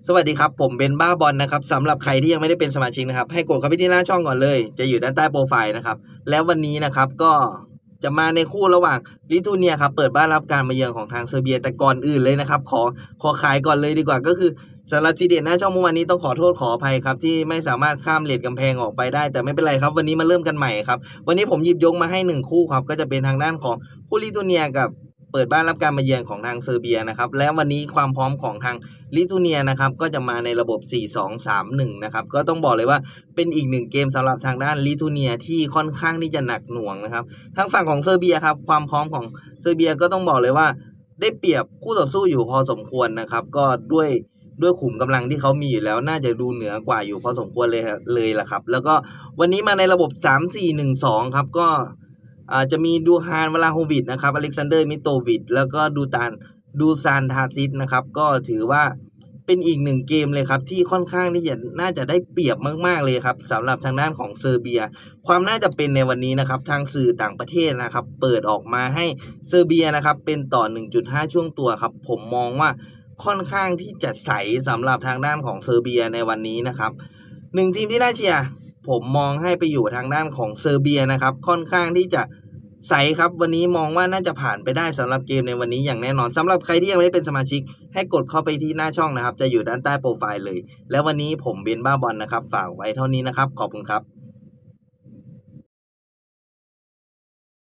สวัสดีครับผมเบนบ้าบอลนะครับสำหรับใครที่ยังไม่ได้เป็นสมาชิกนะครับให้กดเข้าไปที่หน้าช่องก่อนเลยจะอยู่ด้านใต้โปรไฟล์นะครับแล้ววันนี้นะครับก็จะมาในคู่ระหว่างลิทัวเนียครับเปิดบ้านรับการมาเยือนของทางเซอร์เบียแต่ก่อนอื่นเลยนะครับขอขายก่อนเลยดีกว่าก็คือสำหรับทีเด็ดหน้าช่องเมื่อวานนี้ต้องขอโทษขออภัยครับที่ไม่สามารถข้ามเลทกำแพงออกไปได้แต่ไม่เป็นไรครับวันนี้มาเริ่มกันใหม่ครับวันนี้ผมหยิบยกมาให้1คู่ครับก็จะเป็นทางด้านของคู่ลิทัวเนียกับเปิดบ้านรับการมาเยือนของทางเซอร์เบียนะครับและวันนี้ความพร้อมของทาง ลิทัวเนียนะครับก็จะมาในระบบ 4-2-3-1 นะครับก็ต้องบอกเลยว่าเป็นอีกหนึ่งเกมสำหรับทางด้านลิทัวเนียที่ค่อนข้างที่จะหนักหน่วงนะครับทางฝั่งของเซอร์เบียครับความพร้อมของเซอร์เบียก็ต้องบอกเลยว่าได้เปรียบคู่ต่อสู้อยู่พอสมควรนะครับก็ด้วยขุมกำลังที่เขามีอยู่แล้วน่าจะดูเหนือกว่าอยู่พอสมควรเลยล่ะครับแล้วก็วันนี้มาในระบบ 3-4-1-2 ครับก็จะมีดูฮานวลาโฮวิชนะครับอเล็กซานเดอร์มิโตวิชแล้วก็ดูซานทาซิสนะครับก็ถือว่าเป็นอีกหนึ่งเกมเลยครับที่ค่อนข้างที่จะน่าจะได้เปรียบมากๆเลยครับสำหรับทางด้านของเซอร์เบียความน่าจะเป็นในวันนี้นะครับทางสื่อต่างประเทศนะครับเปิดออกมาให้เซอร์เบียนะครับเป็นต่อ 1.5 ช่วงตัวครับผมมองว่าค่อนข้างที่จะใสสำหรับทางด้านของเซอร์เบียในวันนี้นะครับหนึ่งทีมที่น่าเชียร์ผมมองให้ไปอยู่ทางด้านของเซอร์เบียนะครับค่อนข้างที่จะใสครับวันนี้มองว่าน่าจะผ่านไปได้สำหรับเกมในวันนี้อย่างแน่นอนสำหรับใครที่ยังไม่ได้เป็นสมาชิกให้กดเข้าไปที่หน้าช่องนะครับจะอยู่ด้านใต้โปรไฟล์เลยแล้ววันนี้ผมเบนบ้าบอลนะครับฝากไว้เท่านี้นะครับขอบคุณครับ